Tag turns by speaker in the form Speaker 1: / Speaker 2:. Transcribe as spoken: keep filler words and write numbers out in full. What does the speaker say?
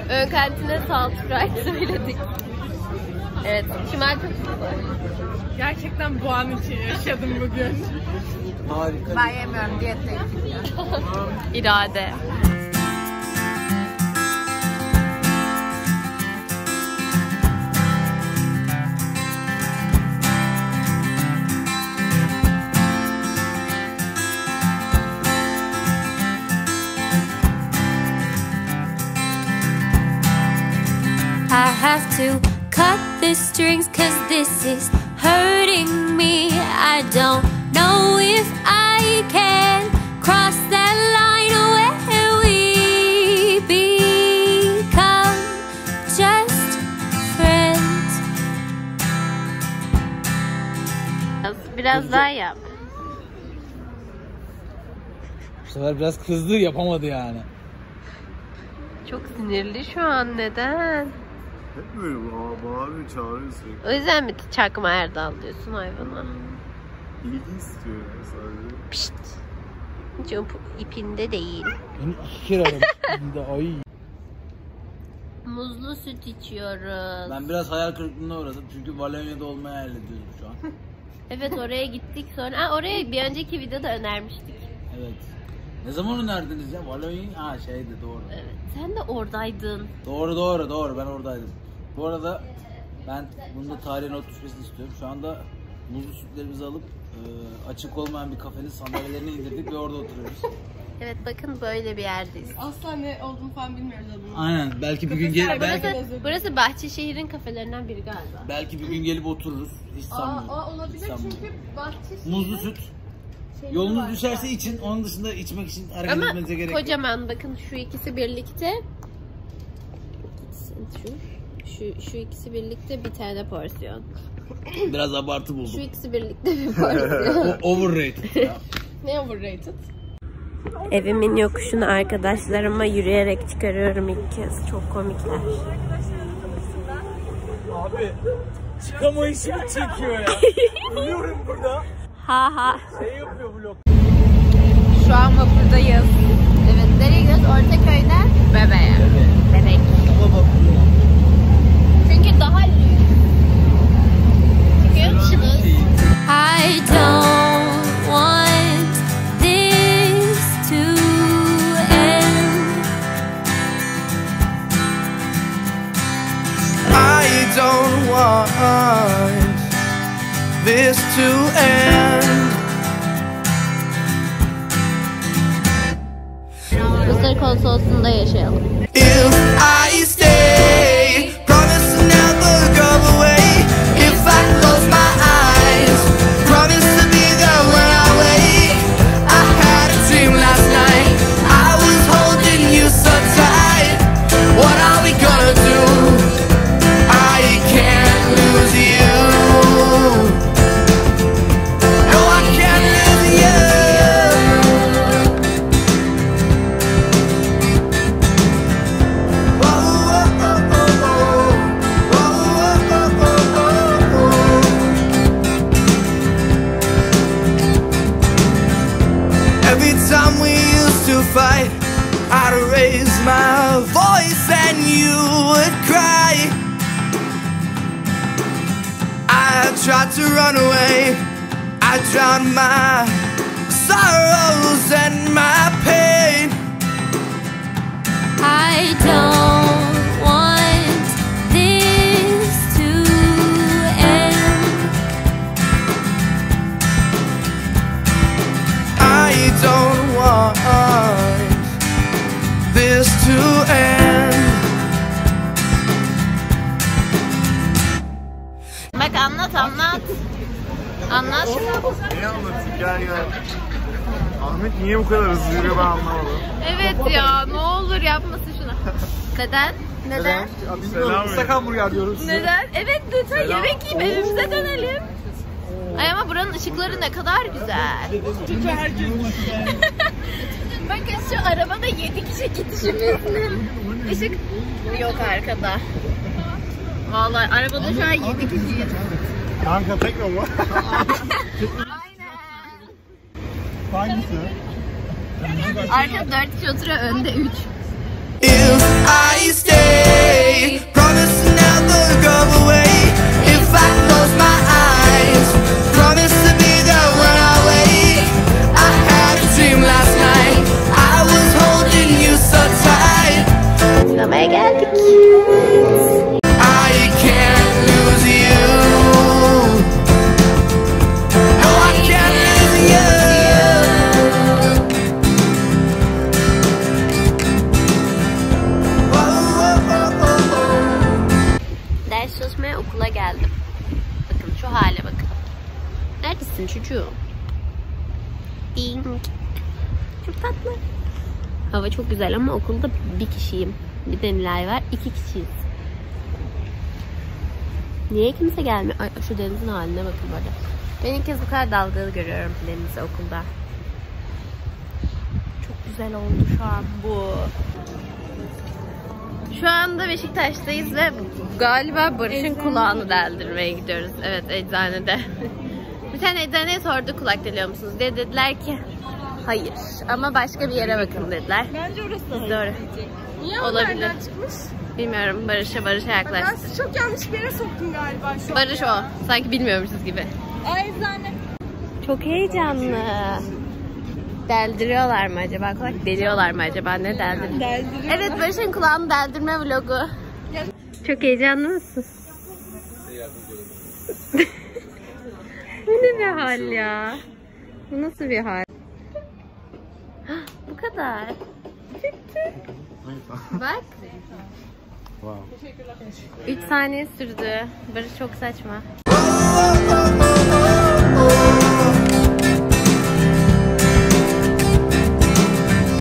Speaker 1: Ön kantine salt fry söyledik. Evet, Şimal çok
Speaker 2: gerçekten bu an için yaşadım bugün.
Speaker 3: Harika.
Speaker 2: Ben yemiyorum, diyetteyim.
Speaker 1: İrade.
Speaker 4: I have to cut the strings cause this is hurting me. I don't know if I can cross that line where we become just friends.
Speaker 1: Biraz, biraz daha yap.
Speaker 3: Bu sefer biraz kızdı, yapamadı yani.
Speaker 1: Çok sinirli şu an, neden?
Speaker 5: Hep böyle bağırıyor, çağırıyor sürekli.
Speaker 1: O yüzden mi çakma Erdal diyorsun hayvana?
Speaker 5: İlgi istiyor yani sadece.
Speaker 1: Pişt. Hiç ipinde değil.
Speaker 3: Beni iki kere aramış. Ay.
Speaker 1: Muzlu süt içiyoruz.
Speaker 3: Ben biraz hayal kırıklığına uğradım çünkü Valonya'da olmayı hayal ediyorum şu an.
Speaker 1: Evet, oraya gittik sonra. Aa, oraya bir önceki videoda önermiştik.
Speaker 3: Evet. Ne zaman önerdiniz ya? Valonya'yı? Ha şeydi, doğru.
Speaker 1: Evet. Sen de oradaydın.
Speaker 3: Doğru doğru doğru, ben oradaydım. Bu arada ben bunda tarihe not düşmesini istiyorum. Şu anda muzlu sütlerimizi alıp e, açık olmayan bir kafenin sandalyelerini indirdik ve orada oturuyoruz.
Speaker 1: Evet, bakın böyle bir yerdeyiz.
Speaker 2: Asla ne olduğunu falan bilmiyoruz adını.
Speaker 3: Aynen. Belki bir gün gel belki
Speaker 1: Burası, burası Bahçeşehir'in kafelerinden biri galiba.
Speaker 3: belki bir gün gelip otururuz. Hiç sanmıyorum.
Speaker 2: Aa, olabilir
Speaker 3: Hiç sanmıyorum.
Speaker 2: çünkü Bahçeşehir.
Speaker 3: Muzlu süt. Yolunuz düşerse için, onun dışında içmek için hareket
Speaker 1: Ama
Speaker 3: etmenize gerek yok.
Speaker 1: kocaman, bakın şu ikisi birlikte. Şu, şu, şu ikisi birlikte bir tane porsiyon.
Speaker 3: Biraz abartı
Speaker 1: Şu
Speaker 3: buldum.
Speaker 1: ikisi birlikte bir porsiyon.
Speaker 3: Overrated ya.
Speaker 2: Ne overrated?
Speaker 1: Evimin yokuşunu arkadaşlarıma yürüyerek çıkarıyorum ilk kez. Çok komikler.
Speaker 3: Abi çıkamayışımı çekiyor ya. Ölüyorum burada.
Speaker 1: Ha ha.
Speaker 3: Şey yapıyor vlog.
Speaker 2: Şu an vapurdayız.
Speaker 1: Evet, nereye gidiyoruz? Ortaköy'den
Speaker 2: Bebeğe.
Speaker 1: Bebek. Çünkü daha lüks. Çıkıyor musunuz?
Speaker 4: I don't want this to end.
Speaker 6: I don't want this to end.
Speaker 1: Mısır konsolosluğunda yaşayalım.
Speaker 6: If I stay, promise to never go away. If I close my eyes, promise to be there when I wake. I had a dream last night, I was holding you so tight. What are we gonna do? I can't lose you. No, I can't lose you. Every time we used to fight, I'd raise my voice and you would cry. I tried to run away, I drowned my sorrows and my pain.
Speaker 4: I don't want this to end.
Speaker 6: I don't want this to end.
Speaker 1: Bak, anlat anlat. Anlat.
Speaker 5: Neyi anlatayım? Gel gel. Ahmet niye bu kadar hızlı yürüyor ben anlamadım.
Speaker 1: Evet ya, ne olur yapmasın şunu. Neden? Neden?
Speaker 5: Selam
Speaker 3: Islak hamburger diyoruz.
Speaker 1: Neden? Evet, lütfen yemek yiyip evimize dönelim. Ay ama buranın ışıkları ne kadar güzel. Bakın şu arabada yedi kişi gidişimizin ışık yok arkada. Vallahi arabada şu an yedi kişiyiz.
Speaker 5: Kanka tek mi bu?
Speaker 1: Aynen.
Speaker 5: Hangisi?
Speaker 1: Arka dört kişi oturuyor, önde üç.
Speaker 6: If I stay
Speaker 1: almaya geldik.
Speaker 6: I can't lose you. No, I can't lose you.
Speaker 1: Ders çalışmaya okula geldim. Bakın şu hale bakın. Neredesin çocuğum? Ding. Çok tatlı. Hava çok güzel ama okulda bir kişiyim. Bir de Nilay var. İki kişiyiz. Niye kimse gelmiyor? Ay, şu denizin haline bakın böyle. Ben ilk kez bu kadar dalgalı görüyorum denizi okulda. Çok güzel oldu şu an bu. Şu anda Beşiktaş'tayız ve galiba Barış'ın kulağını deldirmeye gidiyoruz. Evet, eczanede. Bir tane eczaneye sordu, kulak deliyor musunuz diye, dediler ki hayır ama başka bir yere bakın dediler.
Speaker 2: Bence orası da
Speaker 1: Doğru.
Speaker 2: hayır. Niye o
Speaker 1: Olabilir.
Speaker 2: nereden çıkmış?
Speaker 1: Bilmiyorum, Barış'a Barış'a
Speaker 2: Ben
Speaker 1: yaklaştı.
Speaker 2: sizi çok yanlış bir yere soktum galiba şu an.
Speaker 1: Barış o. Sanki bilmiyormuşuz gibi.
Speaker 2: Ay eczane.
Speaker 1: Çok heyecanlı. Deldiriyorlar mı acaba? Kulak deliyorlar mı acaba? Ne deldiriyor?
Speaker 2: Deldiriyor.
Speaker 1: Evet, Barış'ın kulağını deldirme vlogu. Çok heyecanlı mısın? Bu ne bir hal ya? Bu nasıl bir hal? Bu kadar. Bak.
Speaker 3: Wow.
Speaker 1: üç saniye sürdü. Barış çok saçma.
Speaker 6: Oh, oh, oh, oh.